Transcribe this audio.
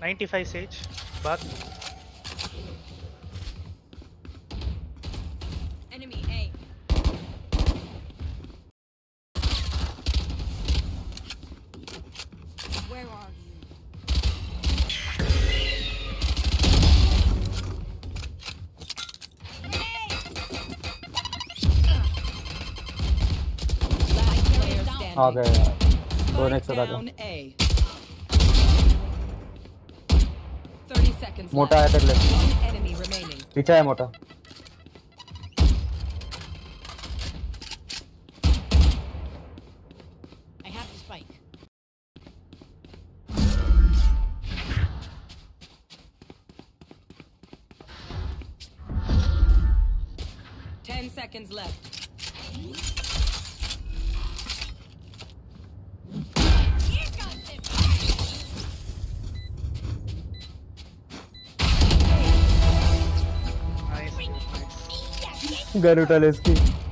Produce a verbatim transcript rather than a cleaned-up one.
ninety-five Sage. Bath. Enemy A. Where are you? आ गए यार दो नेक्स्ट था मोटा है तक ले पीछे है मोटा I have the spike. Ten seconds left. Nice. Nice. घर उठा ले इसकी